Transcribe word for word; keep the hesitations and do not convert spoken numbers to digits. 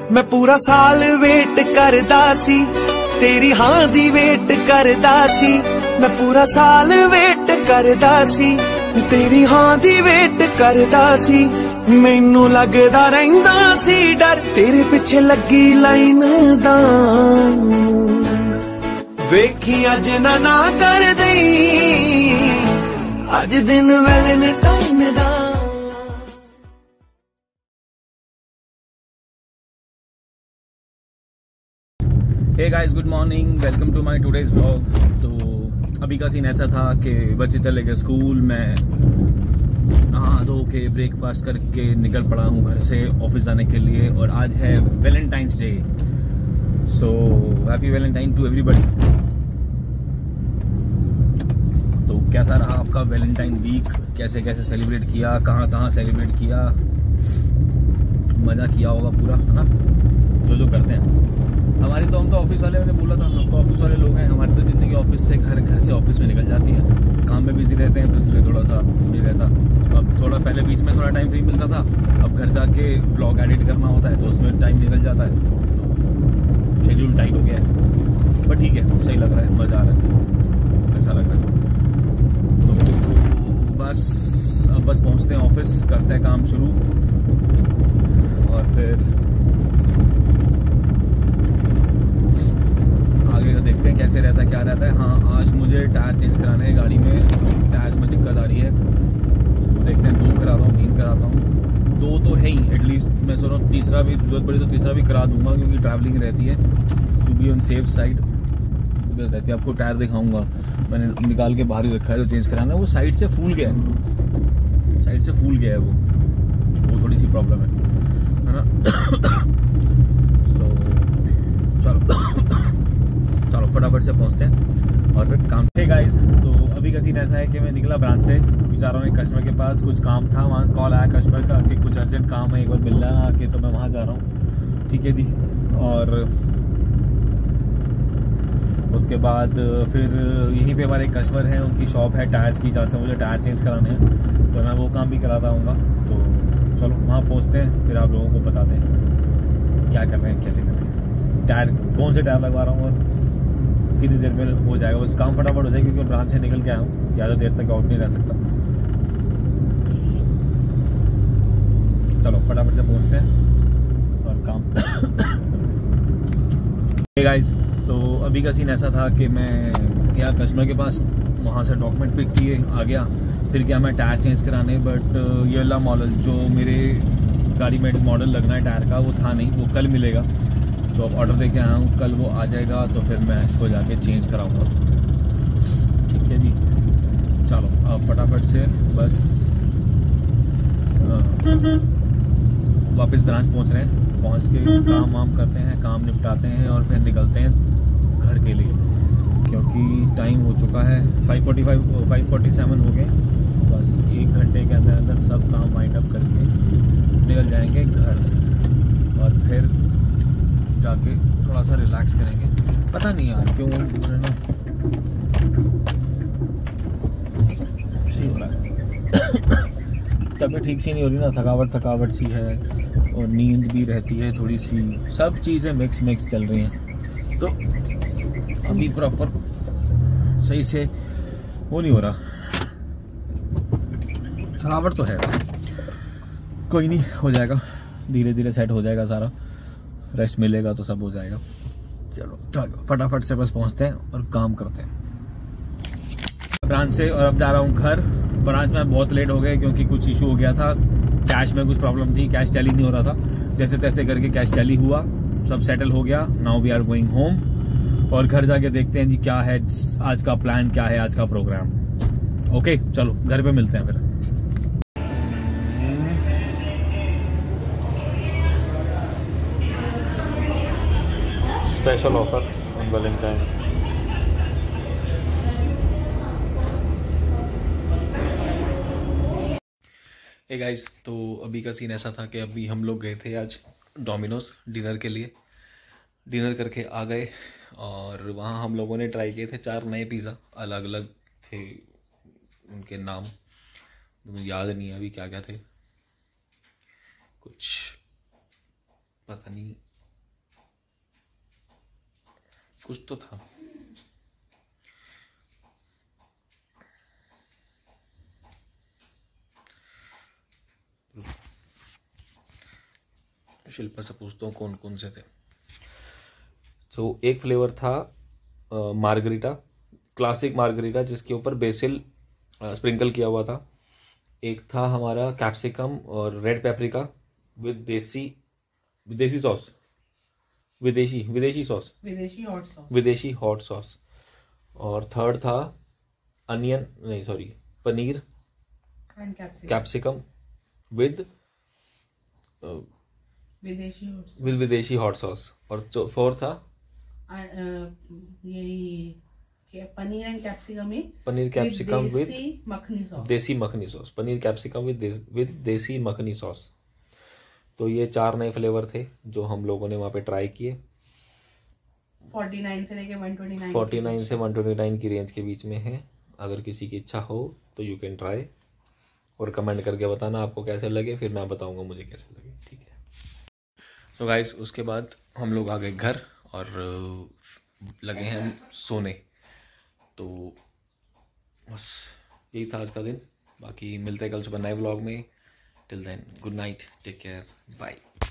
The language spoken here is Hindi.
मैं पूरा साल वेट करदा सी तेरी हां दी वेट करदा सी। मैं पूरा साल वेट करदा सी तेरी हां दी वेट करदा सी। मैनू लगदा रहिंदा सी डर तेरे पिछे लगी लाइन दा। वेखी अज ना ना कर दई अज दिन वैलेंटाइन दा। Hey guys, good morning, welcome to my today's vlog. तो अभी का सीन ऐसा था कि बच्चे चले गए स्कूल, मैं नहा धो के ब्रेकफास्ट करके निकल पड़ा हूँ घर से ऑफिस जाने के लिए। और आज है Valentine's day, so happy Valentine to everybody. तो कैसा रहा आपका वैलेंटाइन वीक, कैसे कैसे सेलिब्रेट किया, कहाँ कहाँ सेलिब्रेट किया, मज़ा किया होगा पूरा, है ना, जो जो करते हैं हमारी। तो हम तो ऑफिस वाले, मैंने बोला था हम तो ऑफिस वाले लोग हैं। हमारी तो जिंदगी ऑफिस से घर, घर से ऑफिस में निकल जाती है। काम में बिजी रहते हैं तो इसलिए थोड़ा सा नहीं रहता। अब थोड़ा पहले बीच में थोड़ा टाइम फ्री मिलता था, अब घर जाके ब्लॉग एडिट करना होता है तो उसमें टाइम निकल जाता है, तो शेड्यूल टाइट हो गया है। पर ठीक है, सही लग रहा है, मज़ा आ रहा है, अच्छा लग रहा है। तो बस अब बस पहुँचते हैं ऑफिस, करते हैं काम शुरू और फिर देखते हैं कैसे रहता है, क्या रहता है। हाँ, आज मुझे टायर चेंज कराने हैं गाड़ी में, टायर्स में दिक्कत आ रही है, तो देखते हैं दो कराता हूँ, तीन कराता हूँ। दो तो है ही एटलीस्ट, मैं सोच रहा हूँ तीसरा भी जरूरत पड़ी तो तीसरा भी करा दूंगा, क्योंकि ट्रैवलिंग रहती है to be on safe side रहती है। आपको टायर दिखाऊंगा, मैंने निकाल के बाहर ही रखा है जो चेंज कराना है। वो साइड से फूल गया है, साइड से फूल गया है वो वो थोड़ी सी प्रॉब्लम है, है ना। सो चलो चलो फटाफट से पहुंचते हैं और फिर काम। हे गाइस, तो अभी का सीन ऐसा है कि मैं निकला ब्रांच से, जा रहा हूँ एक कस्टमर के पास, कुछ काम था वहाँ। कॉल आया कस्टमर का कि कुछ अर्जेंट काम है, एक बार मिलना आके, तो मैं वहाँ जा रहा हूँ। ठीक है जी। और उसके बाद फिर यहीं पे हमारे कस्टमर हैं, उनकी शॉप है टायर्स की, जहाँ से मुझे टायर चेंज कराने हैं, तो मैं वो काम भी कराता हूँगा। तो चलो वहाँ पहुँचते हैं, फिर आप लोगों को बताते हैं क्या कर रहे हैं, कैसे कर रहे हैं, टायर कौन से टायर लगवा रहा हूँ और कितनी देर में हो जाएगा। बस काम फटाफट हो जाएगा, क्योंकि मैं ब्रांच से निकल के आया हूँ, ज़्यादा देर तक आउट नहीं रह सकता। चलो फटाफट से पहुँचते हैं और काम। हे गाइस, तो अभी का सीन ऐसा था कि मैं गया कस्टमर के पास, वहाँ से डॉक्यूमेंट पिक किए, आ गया। फिर क्या मैं टायर चेंज कराने, बट ये वाला मॉडल जो मेरे गाड़ी में मॉडल लगना है टायर का, वो था नहीं, वो कल मिलेगा। तो अब ऑर्डर दे के आया हूँ, कल वो आ जाएगा, तो फिर मैं इसको जाके चेंज कराऊंगा। ठीक है जी। चलो अब फटाफट से बस वापस ब्रांच पहुँच रहे हैं, पहुँच के काम वाम करते हैं, काम निपटाते हैं और फिर निकलते हैं घर के लिए, क्योंकि टाइम हो चुका है five forty five five forty seven हो गए। बस एक घंटे के अंदर अंदर सब काम वाइंड अप करके निकल जाएंगे घर, और फिर जाके थोड़ा सा रिलैक्स करेंगे। पता नहीं यार क्यों ना सी हो रहा है, तबीयत ठीक सी नहीं हो रही ना, थकावट थकावट सी है और नींद भी रहती है थोड़ी सी, सब चीज़ें मिक्स मिक्स चल रही हैं। तो अभी प्रॉपर सही से वो नहीं हो रहा, थकावट तो है, कोई नहीं, हो जाएगा, धीरे धीरे सेट हो जाएगा सारा, रेस्ट मिलेगा तो सब हो जाएगा। चलो फटाफट से बस पहुंचते हैं और काम करते हैं ब्रांच से। और अब जा रहा हूं घर। ब्रांच में बहुत लेट हो गए क्योंकि कुछ इशू हो गया था, कैश में कुछ प्रॉब्लम थी, कैश टैली नहीं हो रहा था। जैसे तैसे करके कैश टैली हुआ, सब सेटल हो गया। Now we are going home, और घर जाके देखते हैं जी क्या है आज का प्लान, क्या है आज का प्रोग्राम। ओके चलो घर पे मिलते हैं फिर। Special offer on Valentine. Hey guys, तो अभी का सीन ऐसा था कि अभी हम लोग गए थे आज डोमिनोज डिनर के लिए। डिनर करके आ गए और वहाँ हम लोगों ने ट्राई किए थे चार नए पिज़्ज़ा, अलग अलग थे उनके नाम, मुझे याद नहीं है अभी क्या क्या थे, कुछ पता नहीं कुछ तो था। शिल्पा से पूछता हूँ कौन कौन से थे। तो so, एक फ्लेवर था मार्गरीटा, क्लासिक मार्गरीटा, जिसके ऊपर बेसिल स्प्रिंकल किया हुआ था। एक था हमारा कैप्सिकम और रेड पेपरिका विद देसी विदेशी सॉस, विदेशी विदेशी सॉस विदेशी हॉट सॉस विदेशी हॉट सॉस। और थर्ड था अनियन नहीं sorry paneer and capsicum capsicum with विदेशी हॉट सॉस विद विदेशी हॉट सॉस। और फोर्थ था यही पनीर एंड कैप्सिकम में paneer capsicum with desi makhani sauce desi makhani sauce paneer capsicum with with desi makhani sauce. तो ये चार नए फ्लेवर थे जो हम लोगों ने वहाँ पे ट्राई किए। उनचास से लेके एक सौ उनतीस उनचास से एक सौ उनतीस की रेंज के बीच में है। अगर किसी की इच्छा हो तो यू कैन ट्राई और कमेंट करके बताना आपको कैसे लगे, फिर मैं बताऊंगा मुझे कैसे लगे। ठीक है। तो so गाइस उसके बाद हम लोग आ गए घर और लगे हैं सोने। तो बस यही था आज का दिन। बाकी मिलते हैं कल सुबह नए व्लॉग में। Till then good night, take care, bye.